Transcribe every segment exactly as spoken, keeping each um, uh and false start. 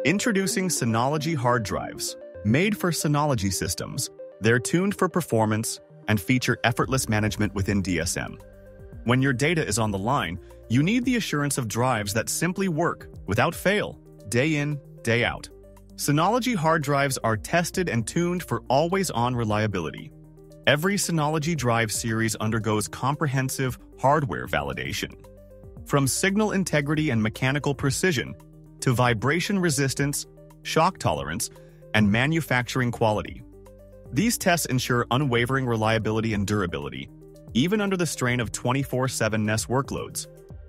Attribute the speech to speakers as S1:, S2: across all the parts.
S1: Introducing Synology hard drives. Made for Synology systems, they're tuned for performance and feature effortless management within D S M. When your data is on the line, you need the assurance of drives that simply work, without fail, day in, day out. Synology hard drives are tested and tuned for always-on reliability. Every Synology drive series undergoes comprehensive hardware validation. From signal integrity and mechanical precision to vibration resistance, shock tolerance, and manufacturing quality. These tests ensure unwavering reliability and durability, even under the strain of twenty-four seven N E S workloads.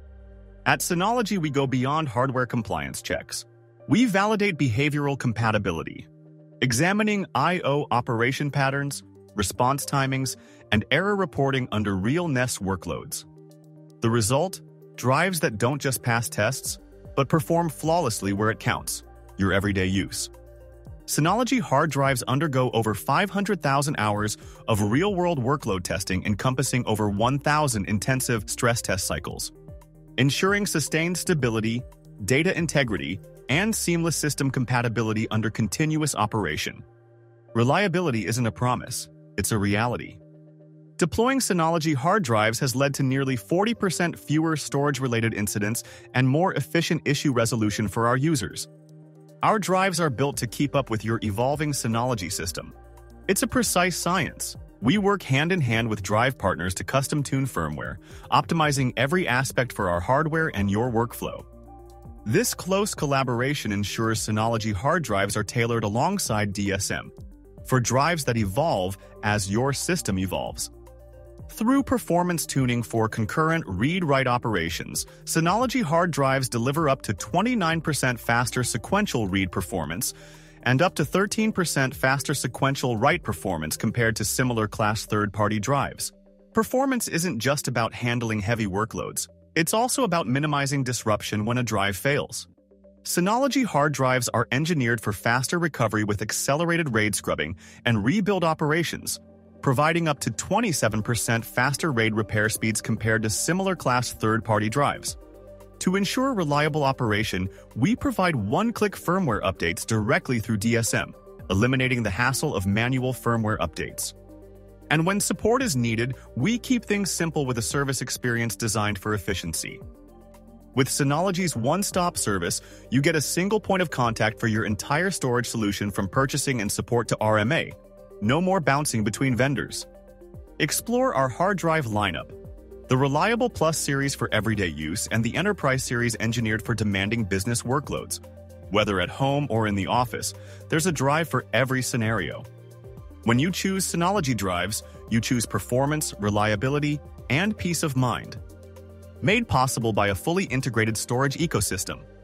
S1: At Synology, we go beyond hardware compliance checks. We validate behavioral compatibility, examining I O operation patterns, response timings, and error reporting under real N E S workloads. The result? Drives that don't just pass tests, but perform flawlessly where it counts, your everyday use. Synology hard drives undergo over five hundred thousand hours of real-world workload testing encompassing over one thousand intensive stress test cycles, ensuring sustained stability, data integrity, and seamless system compatibility under continuous operation. Reliability isn't a promise, it's a reality. Deploying Synology hard drives has led to nearly forty percent fewer storage-related incidents and more efficient issue resolution for our users. Our drives are built to keep up with your evolving Synology system. It's a precise science. We work hand-in-hand with drive partners to custom-tune firmware, optimizing every aspect for our hardware and your workflow. This close collaboration ensures Synology hard drives are tailored alongside D S M, for drives that evolve as your system evolves. Through performance tuning for concurrent read-write operations, Synology hard drives deliver up to twenty-nine percent faster sequential read performance and up to thirteen percent faster sequential write performance compared to similar class third-party drives. Performance isn't just about handling heavy workloads, it's also about minimizing disruption when a drive fails. Synology hard drives are engineered for faster recovery with accelerated RAID scrubbing and rebuild operations, providing up to twenty-seven percent faster RAID repair speeds compared to similar class third-party drives. To ensure reliable operation, we provide one-click firmware updates directly through D S M, eliminating the hassle of manual firmware updates. And when support is needed, we keep things simple with a service experience designed for efficiency. With Synology's one-stop service, you get a single point of contact for your entire storage solution from purchasing and support to R M A. No more bouncing between vendors. Explore our hard drive lineup. The Reliable Plus series for everyday use and the Enterprise series engineered for demanding business workloads. Whether at home or in the office, there's a drive for every scenario. When you choose Synology drives, you choose performance, reliability, and peace of mind. Made possible by a fully integrated storage ecosystem.